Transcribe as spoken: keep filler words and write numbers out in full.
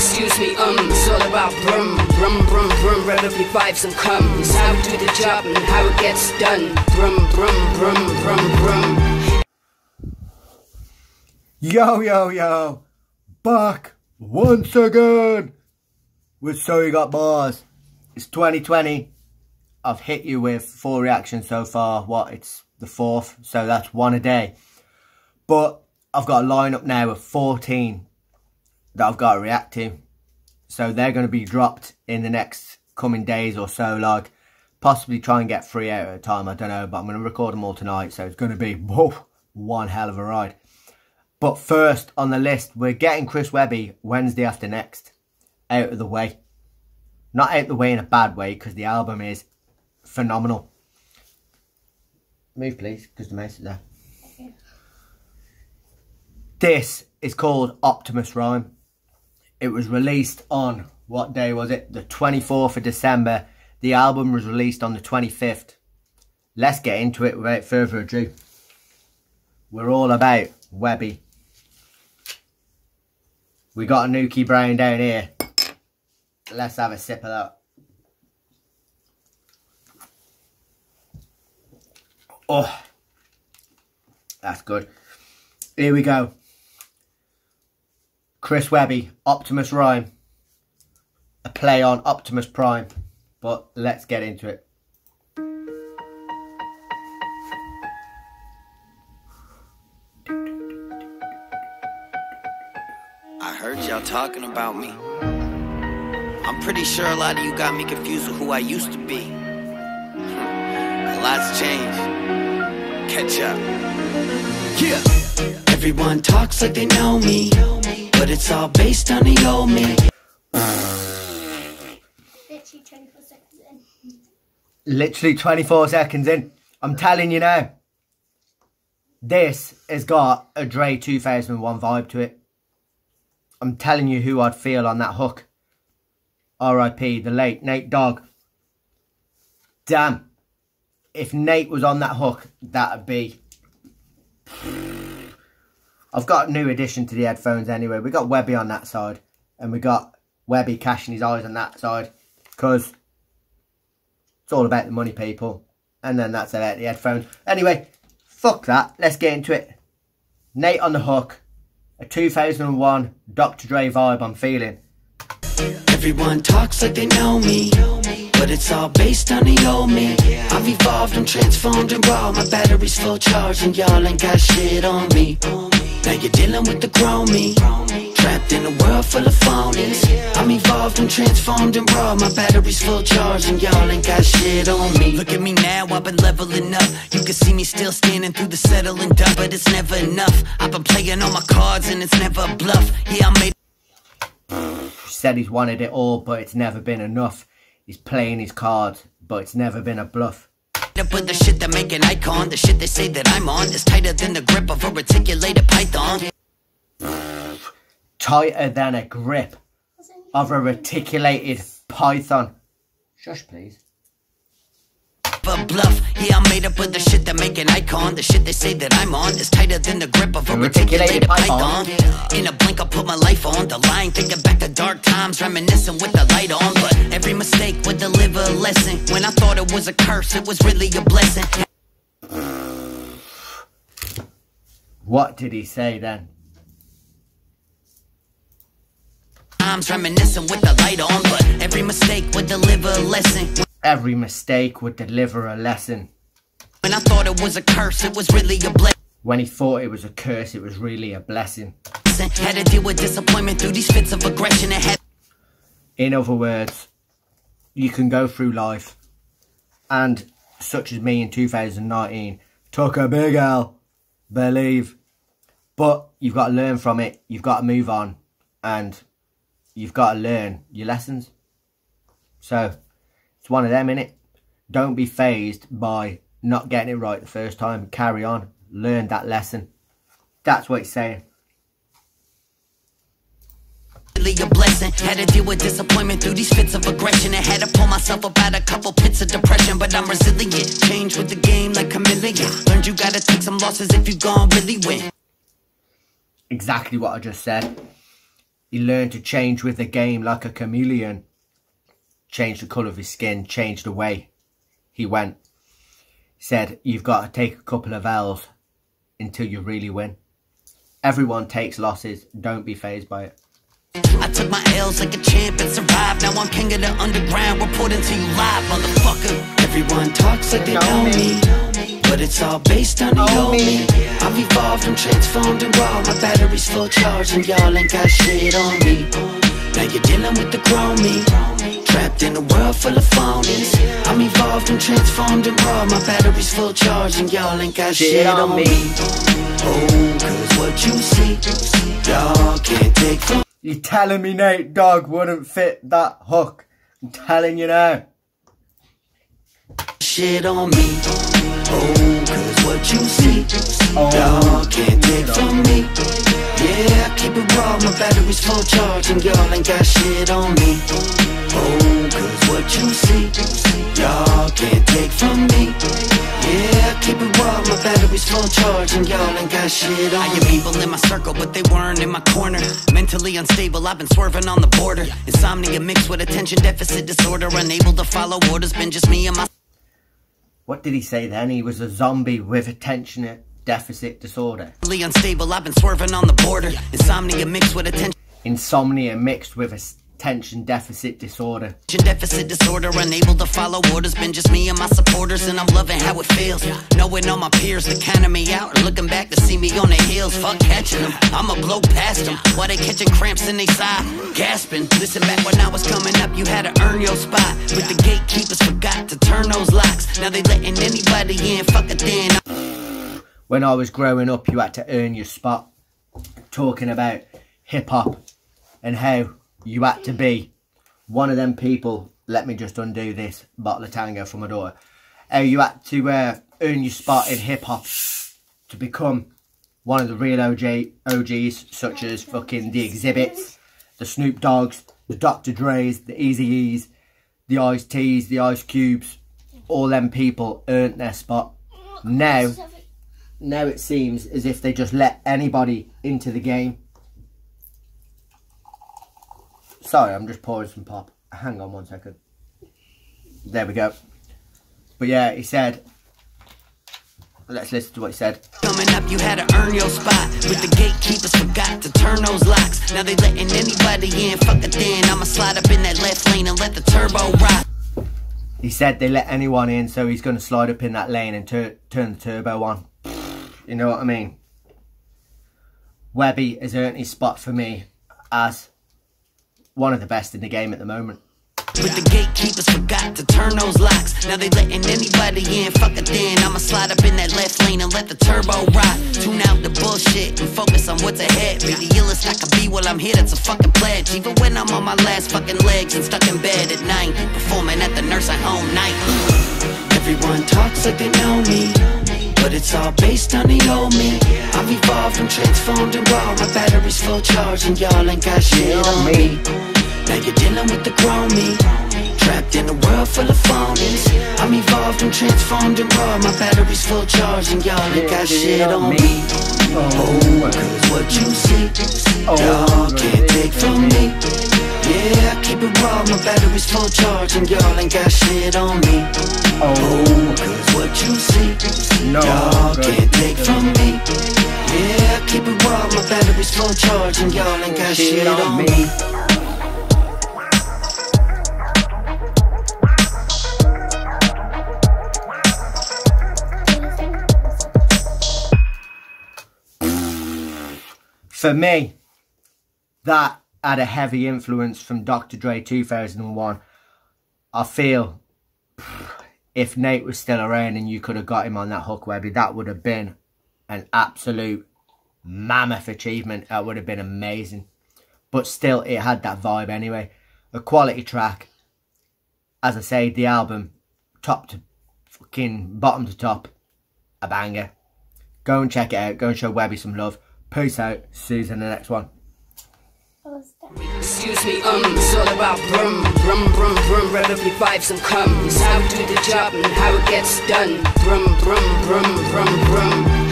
excuse me, um, it's all about brum, brum, brum, brum, rev up your vibes and come. It's how we do the job and how it gets done. Brum, brum, brum, brum, brum. Yo, yo, yo, back once again with So You Got Bars. It's twenty twenty. I've hit you with four reactions so far. What, it's the fourth, so that's one a day. But I've got a lineup now of fourteen that I've got to react to. So they're going to be dropped in the next coming days or so. Like, possibly try and get three out at a time, I don't know. But I'm going to record them all tonight, so it's going to be, whoa, one hell of a ride. But first on the list, we're getting Chris Webby Wednesday after next out of the way. Not out the way in a bad way, because the album is phenomenal. Move, please, because the mouse is there. Yeah. This is called Optimus Rhyme. It was released on, what day was it? The twenty-fourth of December. The album was released on the twenty-fifth. Let's get into it without further ado. We're all about Webby. We got a Nuki Brown down here. Let's have a sip of that. Oh, that's good. Here we go. Chris Webby, Optimus Rhyme. A play on Optimus Prime. But let's get into it. I heard y'all talking about me. I'm pretty sure a lot of you got me confused with who I used to be. A lot's changed. Catch up. Yeah. Everyone talks like they know me, but it's all based on the old me. Literally twenty-four seconds in. Literally twenty-four seconds in. I'm telling you now. This has got a Dre two thousand one vibe to it. I'm telling you who I'd feel on that hook. R I P the late Nate Dogg. Damn. If Nate was on that hook, that'd be... I've got a new addition to the headphones anyway. We got Webby on that side. And we got Webby cashing his eyes on that side. Because it's all about the money, people. And then that's about the headphones. Anyway, fuck that. Let's get into it. Nate on the hook. A two thousand one Doctor Dre vibe I'm feeling. Everyone talks like they know me, but it's all based on the old me. I've evolved, I'm transformed and raw. My battery's full charge and y'all ain't got shit on me. Now you're dealing with the grown me, trapped in a world full of phonies. I'm evolved, I'm transformed and raw. My battery's full charge and y'all ain't got shit on me. Look at me now, I've been leveling up. You can see me still standing through the settling dust, but it's never enough. I've been playing all my cards and it's never a bluff. Yeah, I made Said he's wanted it all, but it's never been enough. He's playing his cards, but it's never been a bluff. But the shit that make an icon, the shit they say that I'm on, is tighter than the grip of a reticulated python. Tighter than a grip of a reticulated python. Shush, please. A bluff, yeah, I'm made up of the shit that make an icon. The shit they say that I'm on is tighter than the grip of a reticulated python. In a blink, I put my life on the line, thinking back to dark times, reminiscing with the light on. But every mistake would deliver a lesson. When I thought it was a curse, it was really a blessing. What did he say then? Times reminiscing with the light on, but every mistake would deliver a lesson. Every mistake would deliver a lesson. When I thought it was a curse, it was really a blessing. When he thought it was a curse, it was really a blessing. Had to deal with disappointment through these fits of aggression and had... In other words, you can go through life and, such as me in two thousand nineteen, took a big L, believe. But you've got to learn from it. You've got to move on. And you've got to learn your lessons. So... it's one of them, innit? Don't be fazed by not getting it right the first time. Carry on. Learn that lesson. That's what he's saying. Really a blessing. Had to deal with disappointment through these fits of aggression. And had to pull myself up out a couple pits of depression. But I'm resilient. Change with the game like chameleon. Learned you gotta take some losses if you gon' really win. Exactly what I just said. He learned to change with the game like a chameleon. Change the colour of his skin, change the way he went. He said, you've got to take a couple of L's until you really win. Everyone takes losses, don't be fazed by it. I took my L's like a champ and survived. Now I'm king of the underground, reporting to you live, motherfucker. Everyone talks like they know me, but it's all based on the old me. I've evolved and transformed and raw. My battery's full charge and y'all ain't got shit on me. Now you're dealing with the grown me, trapped in a world full of phonies. I'm evolved and transformed and raw. My battery's full charge and y'all ain't got shit, shit on me. Oh, cause what you see, y'all can't take from. You're telling me Nate Dogg wouldn't fit that hook? I'm telling you now. Shit on me. Oh, cause what you see, oh, y'all can't take from me. Yeah, I keep it raw, my battery's full charge and y'all ain't got shit on me. Oh, cause what you see, y'all can't take from me. Yeah, I keep it raw, my battery's full charge and y'all ain't got shit on me. I get people in my circle, but they weren't in my corner. Mentally unstable, I've been swerving on the border. Insomnia mixed with attention deficit disorder. Unable to follow orders, been just me and my... What did he say then? He was a zombie with attention deficit disorder. Mentally unstable, I've been swerving on the border. Insomnia mixed with attention... Insomnia mixed with attention deficit disorder. Deficit disorder, unable to follow orders. Been just me and my supporters, and I'm loving how it feels. Knowing all my peers that counted me out, or looking back to see me on the hills. Fuck catching them, I'ma blow past them while they catching cramps in they side, gasping. Listen, back when I was coming up, you had to earn your spot. But the gatekeepers forgot to turn those locks. Now they letting anybody in, fuck it then. When I was growing up, you had to earn your spot. Talking about hip-hop and how you had to be one of them people. Let me just undo this bottle of Tango for my daughter. How you had to uh, earn your spot in hip-hop to become one of the real O G, O Gs, such as fucking the Exhibits, the Snoop Doggs, the Doctor Dre's, the Eazy-E's, the Ice T's, the Ice Cubes. All them people earned their spot. Now, now it seems as if they just let anybody into the game. Sorry, I'm just pouring some pop. Hang on one second. There we go. But yeah, he said... Let's listen to what he said. Coming up, you had to earn your spot. But the gatekeepers forgot to turn those locks. Now they letting anybody in. Fuck it then, I'ma slide up in that left lane and let the turbo rock. He said they let anyone in, so he's going to slide up in that lane and tur turn the turbo on. You know what I mean? Webby has earned his spot for me as one of the best in the game at the moment. But the gatekeepers forgot to turn those locks. Now they letting anybody in. Fuck it then, I'ma slide up in that left lane and let the turbo rock. Tune out the bullshit and focus on what's ahead. Be the illest I can be while I'm here, that's a fucking pledge. Even when I'm on my last fucking legs and stuck in bed at night, performing at the nursing home night. Everyone talks like they know me, but it's all based on the old me. I've evolved and transformed and raw. My battery's full charge and y'all ain't got shit on me. Now you're dealing with the grown me, trapped in a world full of phonies. I'm evolved and transformed and raw. My battery's full charge and y'all ain't got shit on me. Oh, cause what you see, y'all can't take from me. Yeah, I keep it raw, my battery's full charge and y'all ain't got shit on me. Oh, cause what you see, y'all can't take from me. Yeah, I keep it raw, my battery's full charge and y'all ain't got shit on me. For me, that had a heavy influence from Doctor Dre two thousand one. I feel if Nate was still around and you could have got him on that hook, Webby, that would have been an absolute mammoth achievement. That would have been amazing. But still, it had that vibe anyway. A quality track. As I say, the album, top to fucking bottom to top, a banger. Go and check it out. Go and show Webby some love. Peace out. See you in the next one. Excuse me, um, it's all about brum, brum, brum, brum, rev up your vibes and come. It's how we do the job and how it gets done. Brum, brum, brum, brum, brum.